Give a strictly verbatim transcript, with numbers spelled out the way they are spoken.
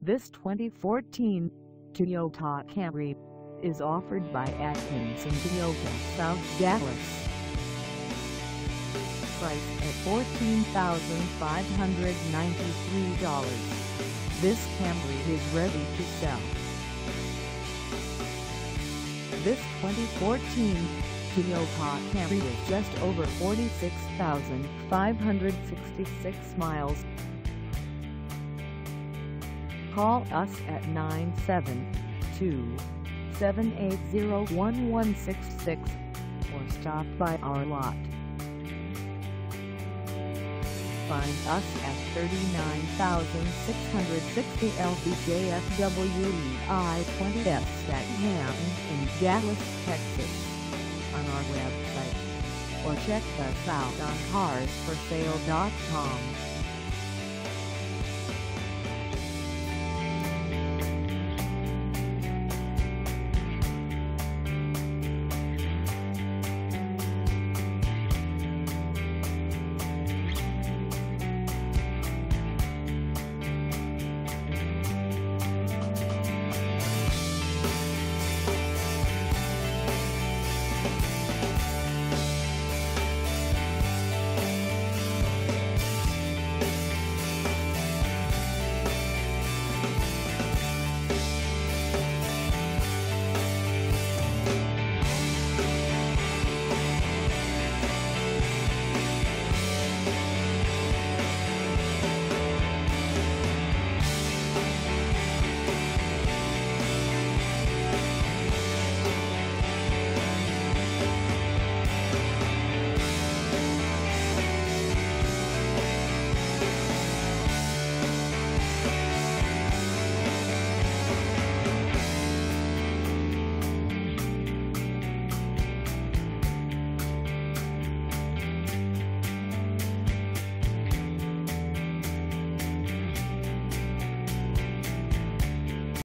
This twenty fourteen Toyota Camry is offered by Atkinson Toyota South Dallas. Price at fourteen thousand five hundred ninety-three dollars. This Camry is ready to sell. This twenty fourteen Toyota Camry is just over forty-six thousand five hundred sixty-six miles. Call us at nine seven two, seven eight zero, one one six six or stop by our lot. Find us at thirty-nine thousand six hundred sixty L B J F W I twenty at Hampton in Dallas, Texas, on our website, or check us out on cars for sale dot com.